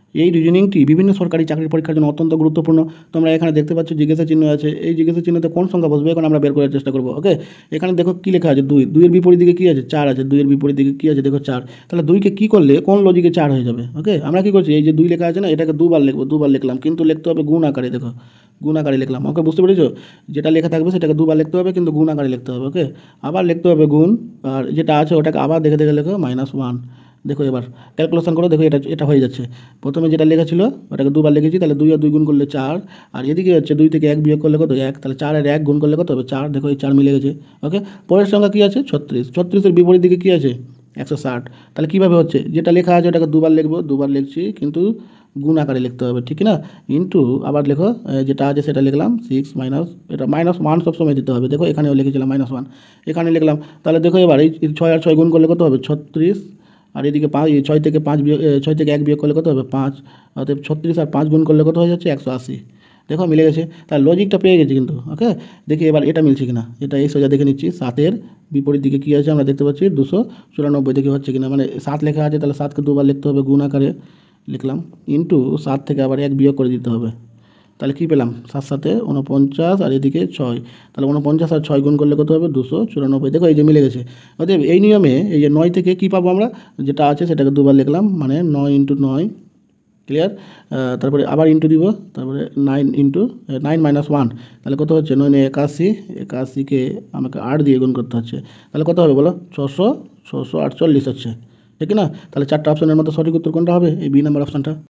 এই রিজনিংটি বিভিন্ন সরকারি চাকরির পরীক্ষার জন্য অত্যন্ত গুরুত্বপূর্ণ। তোমরা এখানে দেখতে পাচ্ছ জিজ্ঞাসা চিহ্ন আছে, এই জিজ্ঞাসা চিহ্নতে কোন সংখ্যা বসবে এখন আমরা বের করার চেষ্টা করবো। ওকে, এখানে দেখো কী লেখা আছে, 2, 2 এর বিপরীত দিকে কী আছে, 4 আছে, 2 এর বিপরীত দিকে কী আছে দেখো 4, তাহলে 2কে কী করলে কোন লজিকে 4 হয়ে যাবে। ওকে, আমরা কী করছি, এই যে 2 লেখা আছে না, এটাকে দুবার লিখবো, দুবার লিখলাম, কিন্তু লিখতে হবে গুণ আকারে। দেখো গুণ আকারে লিখলাম। ওকে, বুঝতে পেরেছো, যেটা লেখা থাকবে সেটাকে দুবার লিখতে হবে, কিন্তু গুণ আকারে লিখতে হবে। ওকে, আবার লিখতে হবে গুণ, আর যেটা আছে ওটাকে আবার দেখে দেখে লেখো -1। দেখো এবার ক্যালকুলেশন করো, দেখো এটা হয়ে যাচ্ছে। প্রথমে যেটা লেখা ছিল ওটাকে দুবার লিখেছি, তাহলে 2 আর 2 গুণ করলে 4, আর এদিকে হচ্ছে 2 থেকে 1 বিয়োগ করলে কত 1, তাহলে 4 আর 1 গুণ করলে কত হবে 4। দেখো এই 4 মিলে গেছে। ওকে, পরের সংখ্যা কী আছে 36, 36-এর বিপরীত দিকে কী আছে 160। তাহলে কীভাবে হচ্ছে, যেটা লেখা আছে ওটাকে দুবার লিখবো, দুবার লিখছি, কিন্তু গুণ আকারে লিখতে হবে, ঠিক না। ইন্টু আবার লেখো যেটা আছে সেটা লিখলাম 6 মাইনাস, এটা -1 সবসময় দিতে হবে। দেখো এখানেও লিখেছিলাম -1, এখানে লিখলাম। তাহলে দেখো এবার এই 6 আর 6 গুণ করলে কত হবে 36, আর এদিকে 6 থেকে 5 বিয়োগ 6 থেকে 1 বিয়োগ করলে কত হবে 5, অর্থাৎ 36 আর 5 গুণ করলে কত হয়ে যাচ্ছে 180। দেখো মিলে গেছে, তার লজিকটা পেয়ে গেছি কিন্তু। ওকে, দেখি এবার এটা মিলছে কিনা, এটা এই সোজা দেখে নিচ্ছি। 7-এর বিপরীত দিকে কী আছে আমরা দেখতে পাচ্ছি 294, দেখি হচ্ছে কিনা, মানে 7 লেখা আছে, তাহলে 7কে দুবার লিখতে হবে, গুণ আকারে লিখলাম, ইন্টু 7 থেকে আবার 1 বিয়োগ করে দিতে হবে। তাহলে কী পেলাম 7 7-এ 49, আর এদিকে 6, তাহলে 49 আর 6 গুণ করলে কত হবে 294। দেখো এই যে মিলে গেছে। অতএব এই নিয়মে এই যে 9 থেকে কী পাবো আমরা, যেটা আছে সেটাকে দুবার লিখলাম, মানে 9 × 9, ক্লিয়ার। তারপরে আবার ইন্টু দিব, তারপরে 9 × 9 - 1, তাহলে কত হচ্ছে 9 × 81, 81কে আমাকে 8 দিয়ে গুণ করতে হচ্ছে, তাহলে কত হবে বলো 648 হচ্ছে, ঠিক না। তাহলে 4টা অপশনের মধ্যে সঠিক উত্তর কোনটা হবে, এই বি নাম্বার অপশানটা।